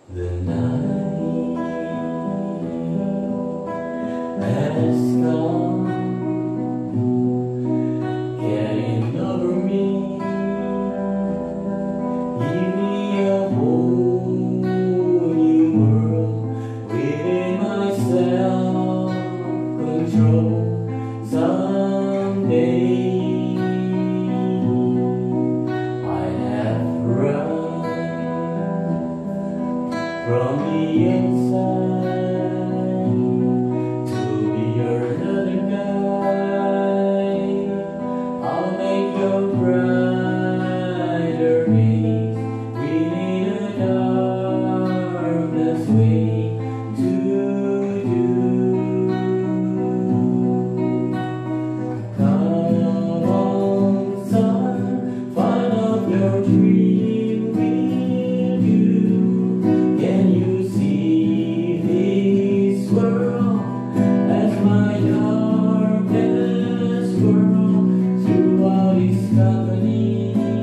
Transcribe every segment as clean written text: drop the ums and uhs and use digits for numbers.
The night has come, getting over me. Give me a whole new world within my self-control. Someday I have run from the inside to be your other guy. I'll make your brighter days within a darkness way to do. Come on, son, find out your dream will you. Can you see this world as my darkest world throughout its company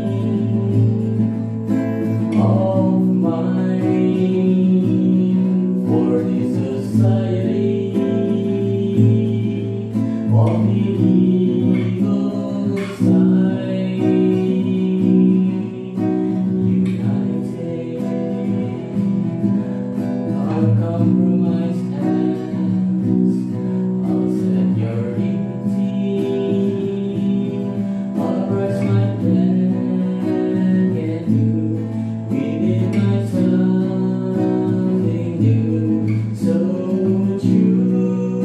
of mine for this society of the evil side, united, uncompromised hands. I'll set your dignity, I'll press my plan and do within myself something new, so true.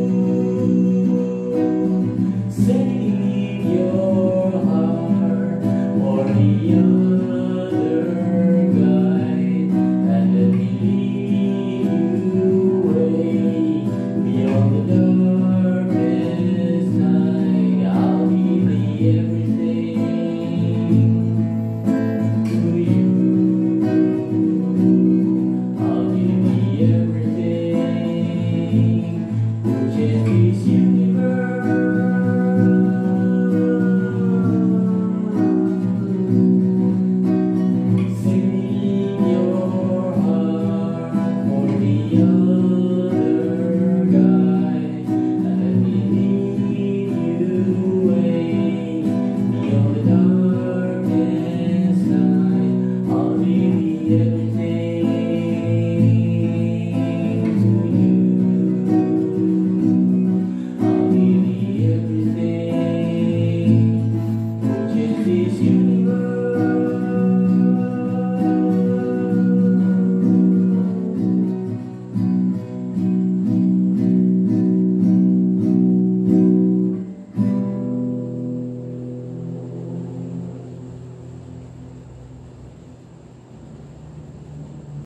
Save your heart for the other guide, and let me lead you away beyond the darkest night. I'll be the everything to you. I'll be the everything to change this universe. Save your heart for the other guy, and let me lead you away beyond the darkest night. I'll be the